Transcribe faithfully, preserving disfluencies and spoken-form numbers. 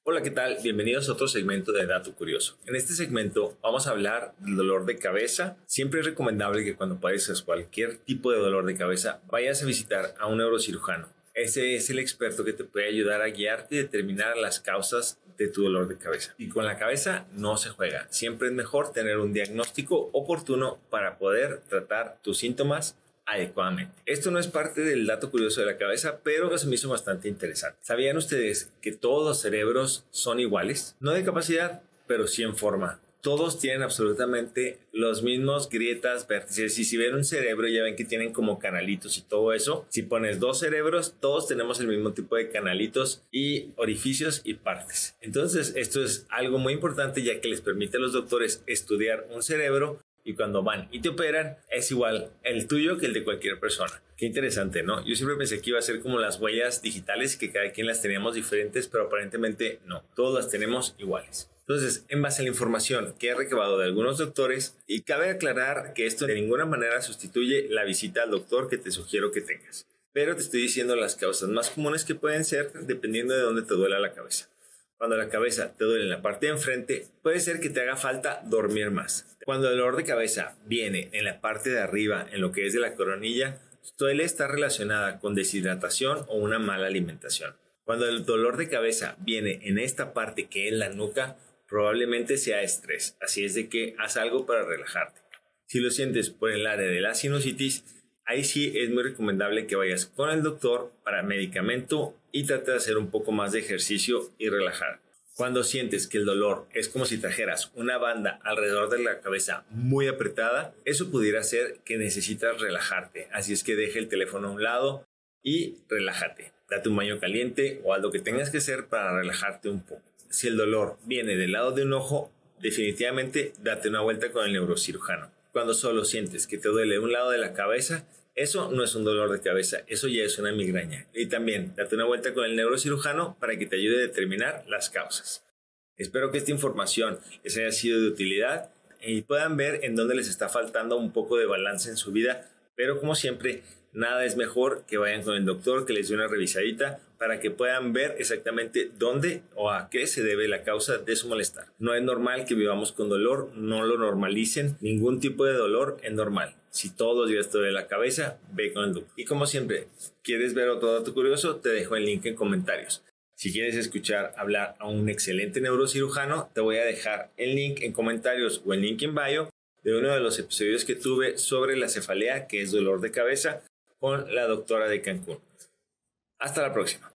Hola, ¿qué tal? Bienvenidos a otro segmento de Dato Curioso. En este segmento vamos a hablar del dolor de cabeza. Siempre es recomendable que cuando padeces cualquier tipo de dolor de cabeza vayas a visitar a un neurocirujano. Ese es el experto que te puede ayudar a guiarte y determinar las causas de tu dolor de cabeza. Y con la cabeza no se juega. Siempre es mejor tener un diagnóstico oportuno para poder tratar tus síntomas adecuadamente. Esto no es parte del dato curioso de la cabeza, pero se me hizo bastante interesante. ¿Sabían ustedes que todos los cerebros son iguales? No de capacidad, pero sí en forma. Todos tienen absolutamente los mismos grietas, vértices, y si ven un cerebro ya ven que tienen como canalitos y todo eso. Si pones dos cerebros, todos tenemos el mismo tipo de canalitos y orificios y partes. Entonces esto es algo muy importante, ya que les permite a los doctores estudiar un cerebro. Y cuando van y te operan, es igual el tuyo que el de cualquier persona. Qué interesante, ¿no? Yo siempre pensé que iba a ser como las huellas digitales, que cada quien las teníamos diferentes, pero aparentemente no. Todas las tenemos iguales. Entonces, en base a la información que he recabado de algunos doctores, y cabe aclarar que esto de ninguna manera sustituye la visita al doctor que te sugiero que tengas. Pero te estoy diciendo las causas más comunes que pueden ser dependiendo de dónde te duela la cabeza. Cuando la cabeza te duele en la parte de enfrente, puede ser que te haga falta dormir más. Cuando el dolor de cabeza viene en la parte de arriba, en lo que es de la coronilla, suele estar relacionada con deshidratación o una mala alimentación. Cuando el dolor de cabeza viene en esta parte que es la nuca, probablemente sea estrés. Así es de que haz algo para relajarte. Si lo sientes por el área de la sinusitis, ahí sí es muy recomendable que vayas con el doctor para medicamento y trate de hacer un poco más de ejercicio y relajar. Cuando sientes que el dolor es como si trajeras una banda alrededor de la cabeza muy apretada, eso pudiera ser que necesitas relajarte. Así es que deja el teléfono a un lado y relájate. Date un baño caliente o algo que tengas que hacer para relajarte un poco. Si el dolor viene del lado de un ojo, definitivamente date una vuelta con el neurocirujano. Cuando solo sientes que te duele un lado de la cabeza, eso no es un dolor de cabeza, eso ya es una migraña. Y también date una vuelta con el neurocirujano para que te ayude a determinar las causas. Espero que esta información les haya sido de utilidad y puedan ver en dónde les está faltando un poco de balance en su vida. Pero como siempre, nada es mejor que vayan con el doctor, que les dé una revisadita para que puedan ver exactamente dónde o a qué se debe la causa de su malestar. No es normal que vivamos con dolor, no lo normalicen, ningún tipo de dolor es normal. Si todos los días te duele la cabeza, ve con el doctor. Y como siempre, ¿quieres ver otro dato curioso? Te dejo el link en comentarios. Si quieres escuchar hablar a un excelente neurocirujano, te voy a dejar el link en comentarios o el link en bio de uno de los episodios que tuve sobre la cefalea, que es dolor de cabeza, con la doctora de Cancún. Hasta la próxima.